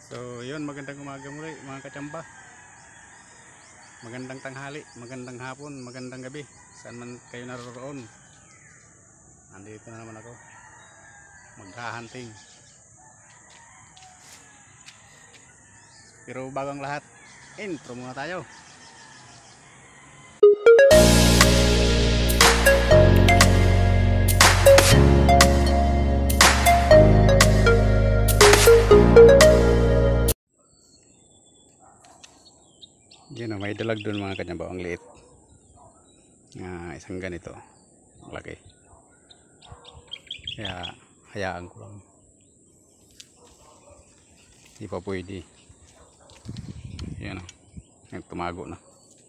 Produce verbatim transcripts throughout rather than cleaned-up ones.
So yun, magandang umaga muli mga kachamba. Magandang tanghali, magandang hapon, magandang gabi, saan man kayo naroroon. Nandito na naman ako maghahunting. Pero bago ang lahat, intro muna tayo. Yan o, may dalag doon mga kanyamba, ang liit nga isang ganito malaki, kaya hayaan ko lang, hindi pa pwede. Yan o, yung tumago na.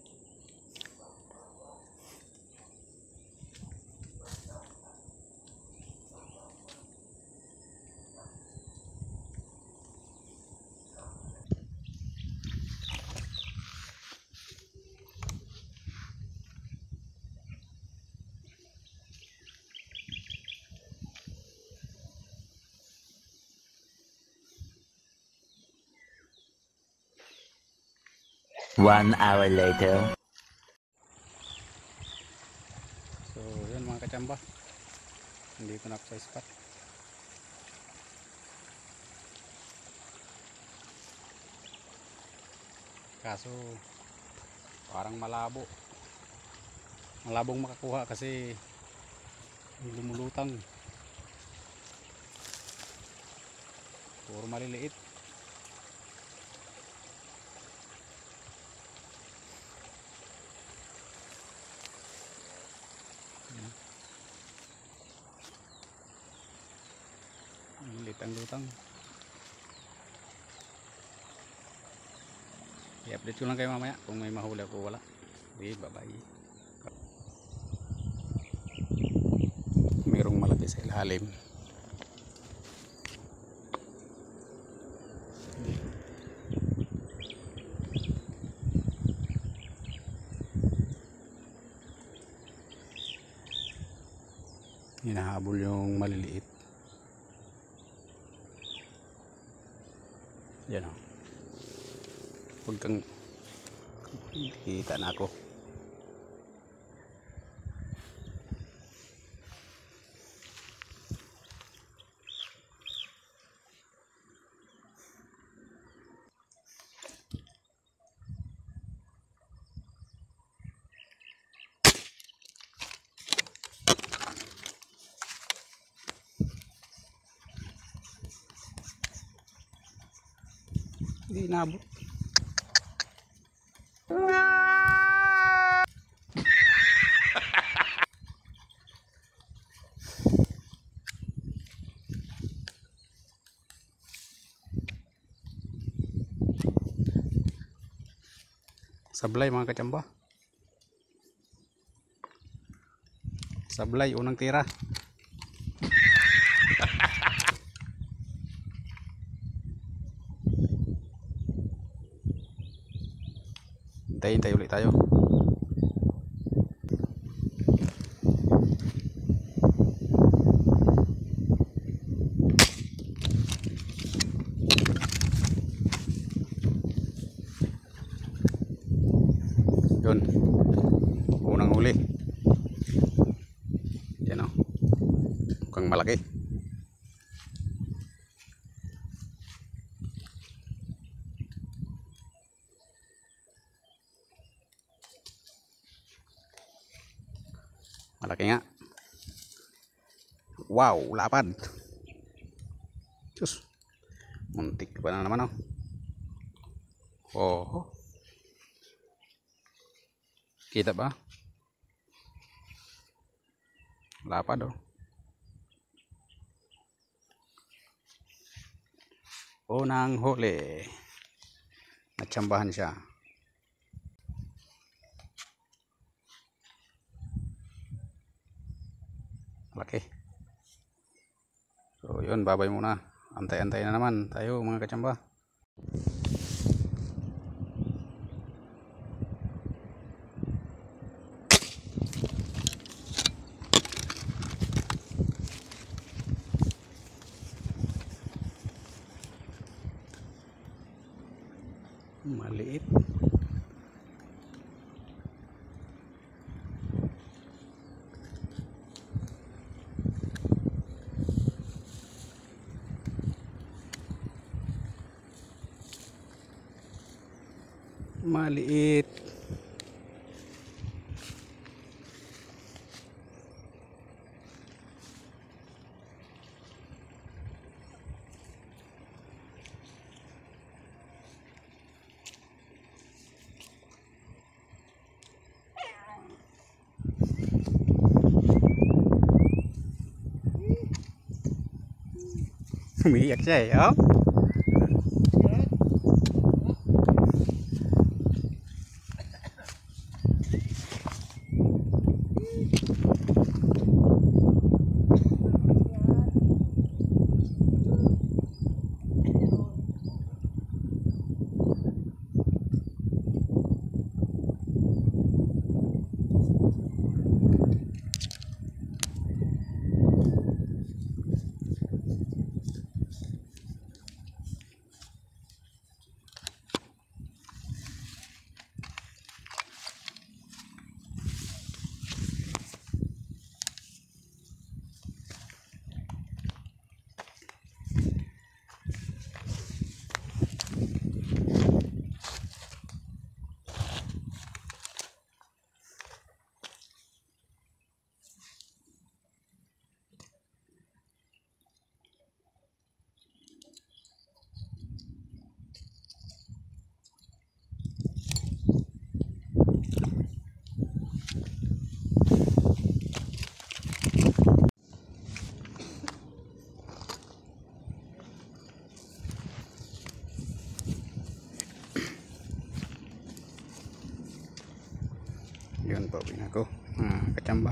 One hour later. So yun mga kachamba, nandito na ako sa spot. Kaso parang malabo, malabong makakuha kasi lumulutang, puro maliliit. Litang lutang. I-update ko lang kayo mamaya kung may mahuli ako wala. Okay, bye bye. Mayroong malaki sa ilalim. Hinahabol yung maliliit. Yan o, huwag kang kita na ako. Hindi inabot. Sablay mga kachamba. Sablay, unang tira. Hintayin tayo ulit tayo. Yun, unang huli. Yan o, mukhang malaki. Malaki nga. Wow, lapad. Diyos, muntik pa na naman oh. Oh, kita ba? Lapad oh. Unang huli. Natsambahan siya. Laki. So yun, babay muna. Antay-antay na naman tayo mga kachamba. Maliit. Maliit. Umiiyak siya eh, oh. Yun, pauwi na ako, mga kachamba.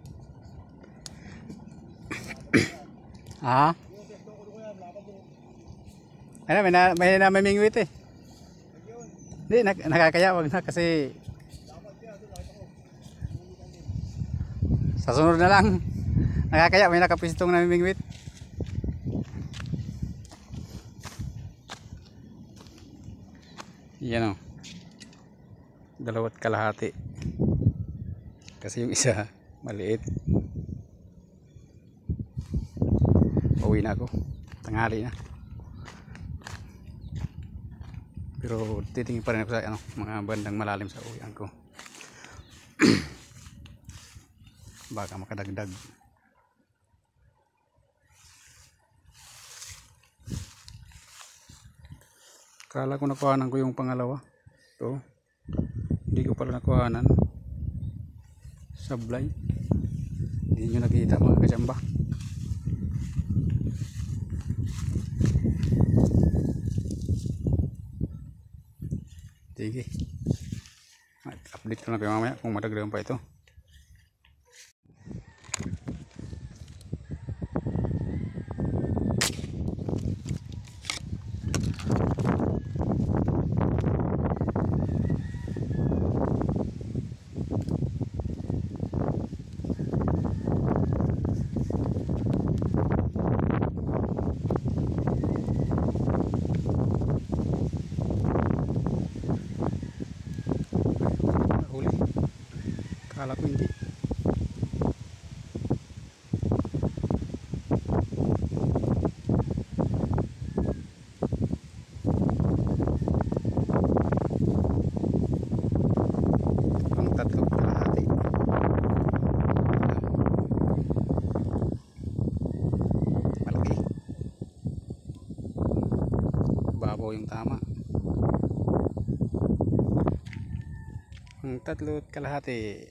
Ah, ano, may na, may na mamingwit eh. Hindi, nak nakakaya, wag na kasi sa sunod na lang. Nakakaya, may nakapistong na mamingwit. Yan o, dalawat kalahati kasi yung isa maliit. Pauwi na ako, tanghali na, pero titingin pa rin ako sa ano, mga bandang malalim sa uwian ko. Baka makadagdag. Kala ko nakuhanan ko yung pangalawa. Ito, hindi ko pala nakuhanan. Sablay. Hindi nyo nakita mga kachamba. Sige, update ko na kayo mamaya kung madagdagan pa ito. Kala ko hindi. Ang tatlo kalahati. Malaki. Babaw yung tama. Ang tatlo kalahati.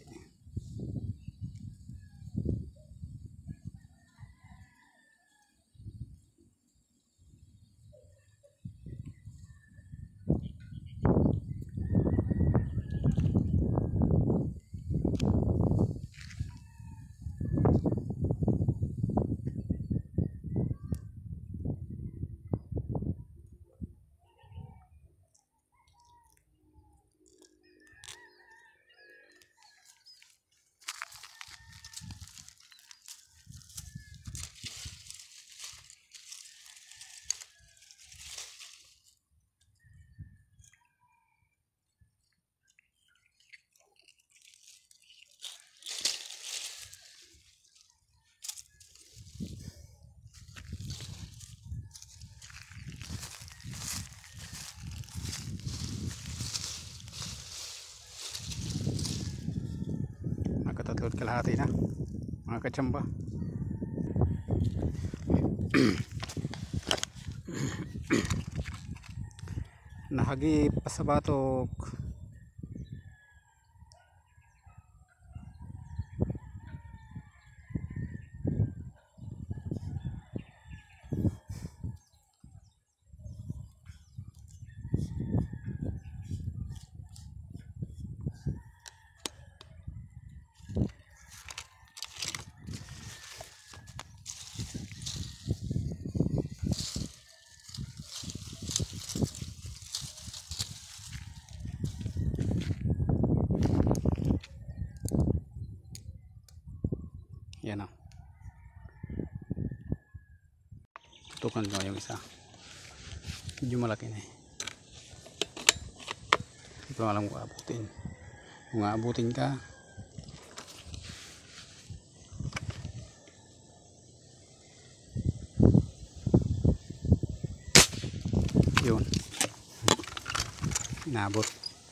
kalahati na mga kachamba. Nahagip pa sa batok. Yan o. Tutukan ko yung isa. Medyo malaki na eh. Hindi ko alam kung abutin. Kung aabutin ka, yun. Naabot.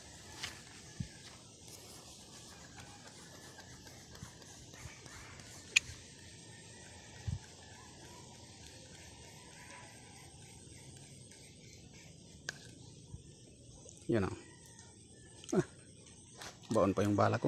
Yun o. Ah, baon pa yung bala ko.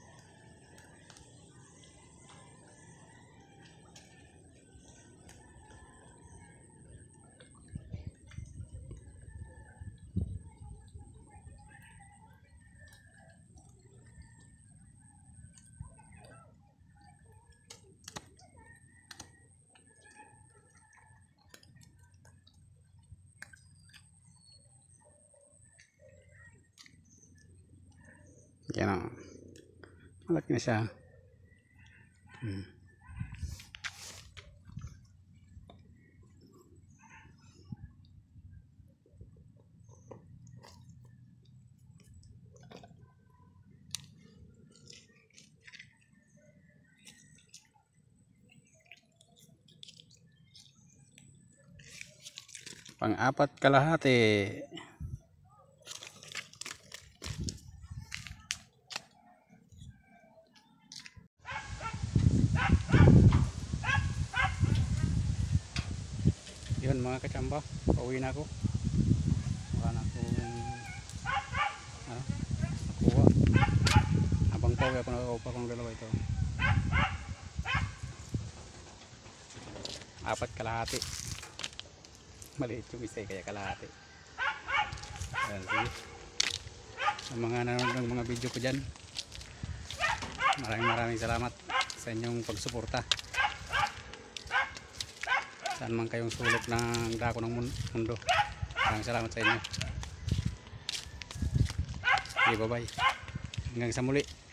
Yan o. Malaki na siya. Hmm. Pang-apat kalahati. Yun mga kachamba, pauwi na ako. Wala na akong ano, nakuha. Habang pauwi ako, nakakuha kong dalawa ito. Apat kalahati. Maliit yung isa kaya kalahati. Ayan, sige. Sa mga nanonood ng mga video ko dyan, maraming maraming salamat sa inyong pagsuporta. Saan man kayong sulok ng dako ng mundo, maraming salamat sa inyo. Okay, bye bye. Hanggang sa muli.